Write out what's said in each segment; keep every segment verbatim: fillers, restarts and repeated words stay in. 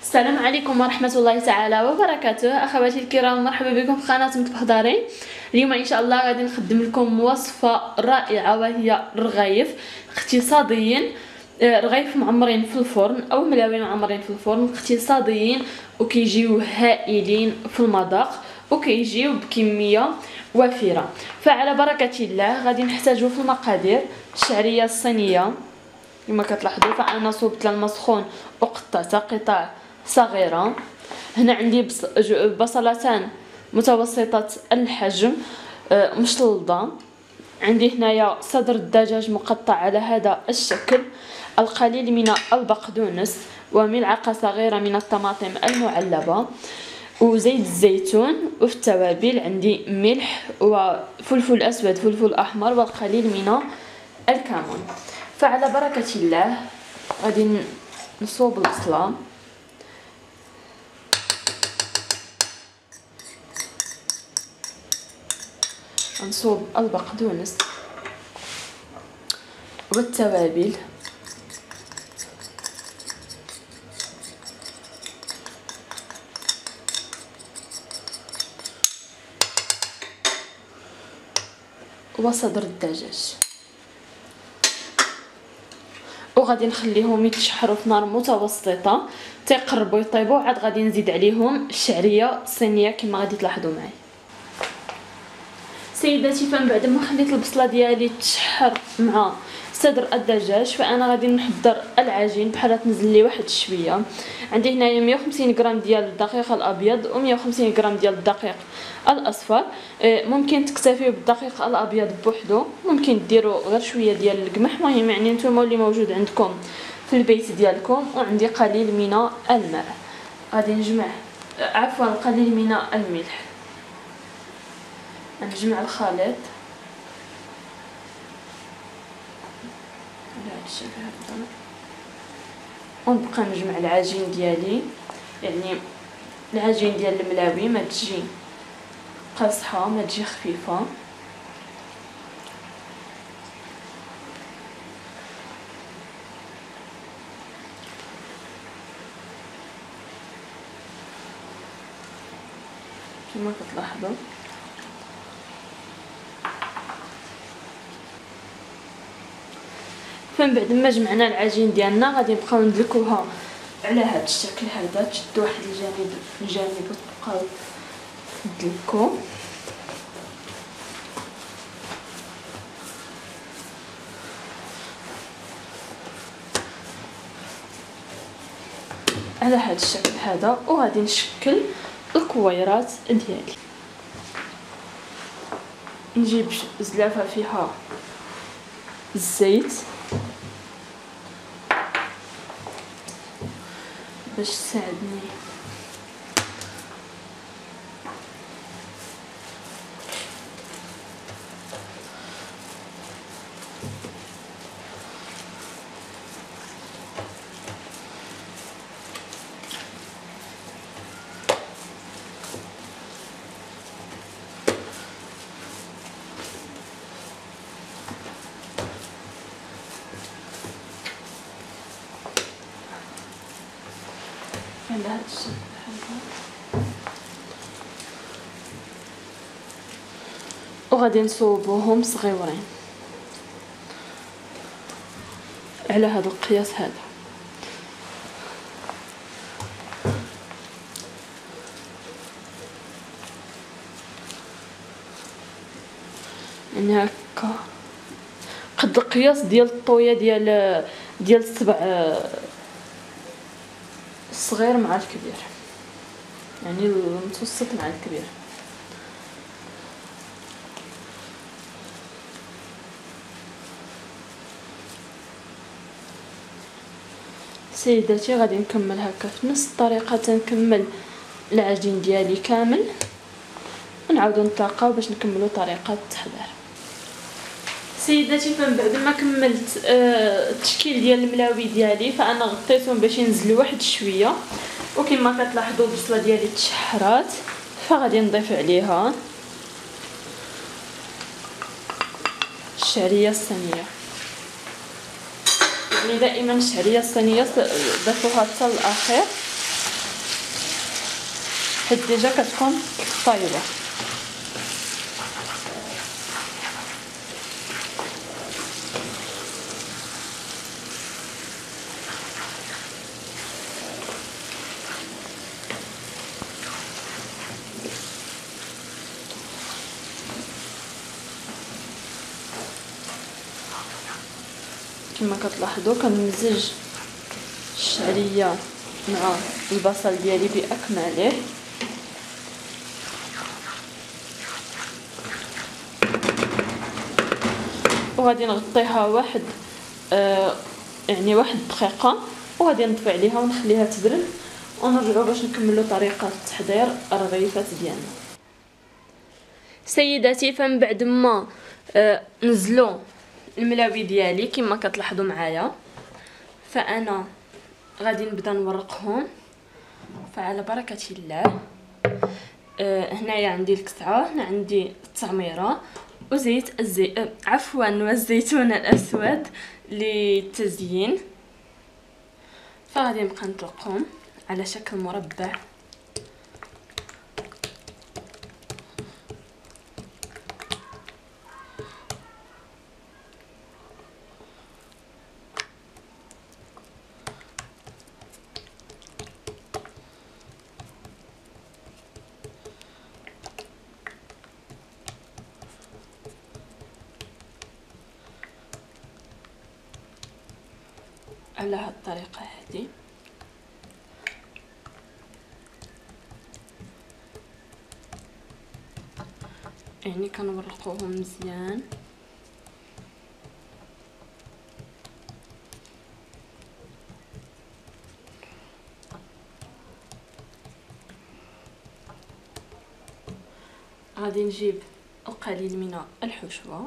السلام عليكم ورحمة الله تعالى وبركاته. أخواتي الكرام، مرحبا بكم في قناة مطبخ دارين. اليوم إن شاء الله غادي نقدم لكم وصفة رائعة وهي رغايف اقتصاديين، رغايف معمرين في الفرن أو ملاوين معمرين في الفرن اقتصاديين، وكيجيو هائلين في المذاق وكيجيو بكمية وفيرة. فعلى بركة الله غادي نحتاجو في المقادير الشعرية الصينية كما كتلاحظوا، فانا صوبت المسخون وقطعتها قطع صغيره. هنا عندي بصلتان متوسطه الحجم مشلضه. عندي هنايا صدر الدجاج مقطع على هذا الشكل، القليل من البقدونس وملعقه صغيره من الطماطم المعلبه وزيت الزيتون. وفي التوابل عندي ملح وفلفل اسود فلفل احمر والقليل من الكمون. فعلى بركة الله غادي نصوب البصلة، نصوب البقدونس والتوابل وصدر الدجاج، وغادي نخليهم يتشحروا في نار متوسطه تيقربوا يطيبوا. عاد غادي نزيد عليهم الشعريه الصينيه كما غادي تلاحظوا معايا. سيداتي، فمن بعد ما خليت البصله ديالي تشحر مع صدر الدجاج، فانا غادي نحضر العجين. بحال تنزل لي واحد شويه. عندي هنايا مية وخمسين غرام ديال الدقيق الابيض و مية وخمسين غرام ديال الدقيق الاصفر. ممكن تكتفيو بالدقيق الابيض بوحدو، ممكن ديروا غير شويه ديال القمح، المهم يعني نتوما اللي موجود عندكم في البيت ديالكم. وعندي قليل من الماء، غادي نجمع عفوا قليل من الملح. نجمع الخليط على هذا الشكل هكذا، ونبقى نجمع العجين ديالي. يعني العجين ديال الملاوي ما تجي قاصحه، ما تجي خفيفه. كما كتلاحظوا فمن بعد ما جمعنا العجين ديالنا غادي نبقاو ندلكوها على هذا الشكل هذا. تشدوا واحد الجانب الجانب وتبقاو تدلكو. على هذا الشكل هذا، وغادي نشكل الكويرات ديالي. نجيب زلافه فيها الزيت باش تساعدني على هذا الشكل هذا. وغادي نصوبوهم صغيورين على هذا القياس هذا. يعني هكا قد القياس ديال الطويه ديال ديال السبع الصغير مع الكبير، يعني المتوسط مع الكبير. سيداتي، غادي نكمل هكا في نفس الطريقه تنكمل العجين ديالي كامل، ونعاودو نتلاقاو باش نكملوا طريقه التحضير. سيداتي، فمن بعد ما كملت آه التشكيل ديال الملاوي ديالي، فانا غطيتهم باش ينزلوا واحد شويه. وكما كتلاحظوا البصله ديالي تشحرات، فغادي نضيف عليها الشعريه الصينيه. يعني دائما الشعريه الصينيه ضيفوها حتى الاخير حيت ديجا كتكون طايبه. كما كتلاحظوا كنمزج الشعريه مع البصل ديالي باكمله. وغادي نغطيها واحد آه يعني واحد دقيقه، وغادي نطفي عليها ونخليها تبرد، ونرجعوا باش نكملوا طريقه تحضير الرغيفات ديالنا. سيداتي، فمن بعد ما آه نزلوا الملاوي ديالي كما كتلاحظوا معايا، فانا غادي نبدا نورقهم. فعلى بركه الله. آه هنايا عندي الكسعه، هنا عندي التعميره وزيت الزي آه عفوا والزيتون الاسود للتزيين. فغادي نبقى نطلقهم على شكل مربع. على هاد الطريقه هذه. يعني كنورقوهم مزيان. غادي نجيب القليل من الحشوه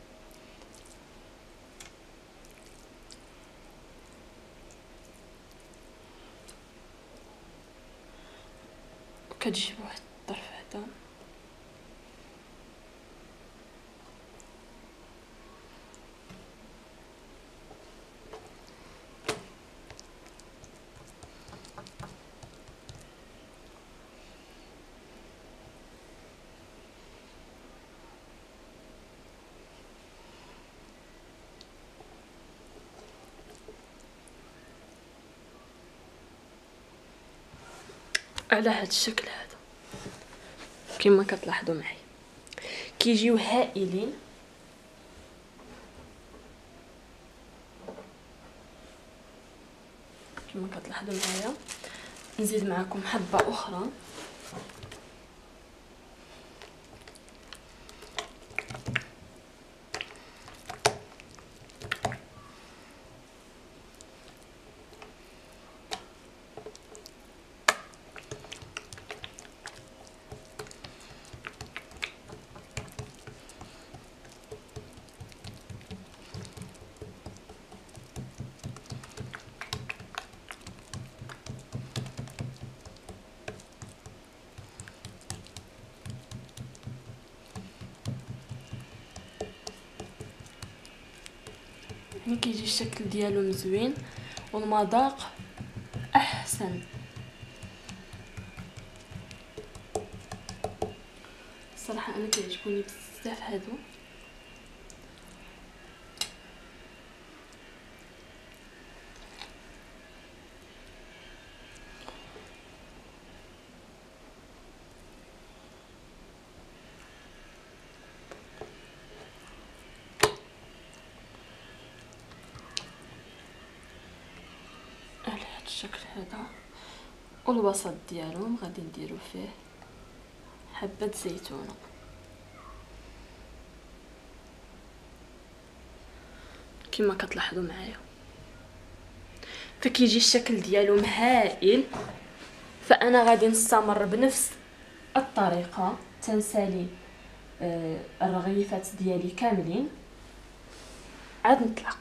كتجيب واحد الطرف هذا على هذا الشكل هذا كما كتلاحظوا معي. كيجيو هائلين. كما كتلاحظوا معايا. نزيد معكم حبه اخرى. هنا كيجي الشكل ديالو مزوين والمذاق احسن. الصراحه انا كيعجبوني بزاف هادو. الشكل هذا. والوسط ديالهم غادي نديرو فيه حبه زيتونه. كما كتلاحظوا معايا فكيجي الشكل ديالهم هائل. فانا غادي نستمر بنفس الطريقه تنسالي آه الرغيفات ديالي كاملين عاد نطلق.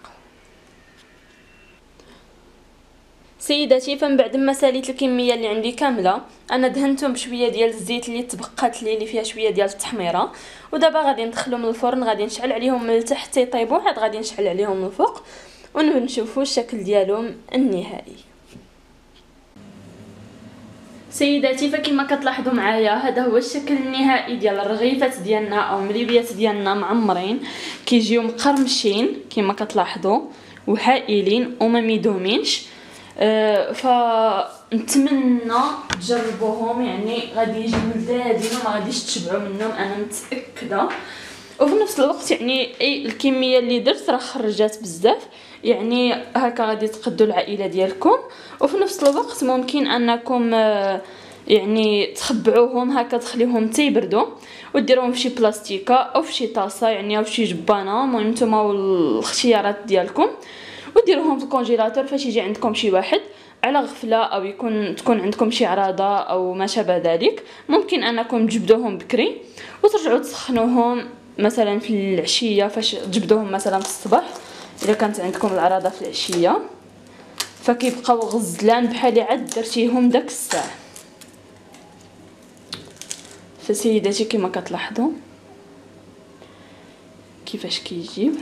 سيداتي، فمن بعد ما ساليت الكميه اللي عندي كامله انا دهنتهم بشويه ديال الزيت اللي تبقات لي اللي فيها شويه ديال التحميره. ودابا غادي ندخلهم للفرن، غادي نشعل عليهم من التحت يطيبوا، عاد غادي نشعل عليهم من الفوق ونشوفوا الشكل ديالهم النهائي. سيداتي فكما كتلاحظوا معايا هذا هو الشكل النهائي ديال الرغيفات ديالنا او مليبيات ديالنا معمرين، كيجيو مقرمشين كما كتلاحظوا وهائلين وما ميدومينش. أه فنتمنى تجربوهم، يعني غادي يجيو لذاذين وما غاديش تشبعوا منهم انا متاكده. وفي نفس الوقت يعني اي الكميه اللي درت راه خرجات بزاف، يعني هكا غادي تقدوا العائله ديالكم. وفي نفس الوقت ممكن انكم يعني تخبعوهم هكا، تخليهم تيبردوا وديروهم في شي بلاستيكه او في شي طاسه يعني او في شي جبانه، المهم نتوما والاختيارات ديالكم، وديروهم في الكونجيلاتور فاش يجي عندكم شي واحد على غفله او يكون تكون عندكم شي عراضه او ما شابه ذلك. ممكن انكم تجبدوهم بكري وترجعوا تسخنوهم مثلا في العشيه فاش تجبدوهم مثلا في الصباح اذا كانت عندكم العراضه في العشيه، فكيبقاو غزلان بحال عاد درتيهم داك الساعه. فسيداتي كما كتلاحظوا كيفاش كيجيب،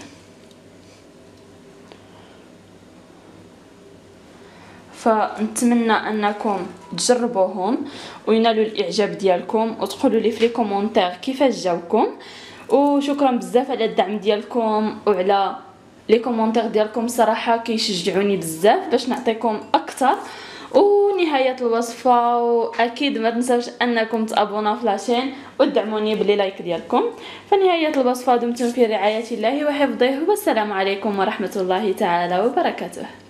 فنتمنى انكم تجربوهم وينالوا الاعجاب ديالكم وتقولوا لي في لي كومونتير كيفاش جاوكم. وشكرا بزاف على الدعم ديالكم وعلى لي كومونتير ديالكم، صراحه كيشجعوني بزاف باش نعطيكم اكثر. ونهايه الوصفه واكيد ما تنساوش انكم تابوناو في لاشين ودعموني بلي لايك ديالكم. فنهايه الوصفه دمتم في رعايه الله وحفظه، والسلام عليكم ورحمه الله تعالى وبركاته.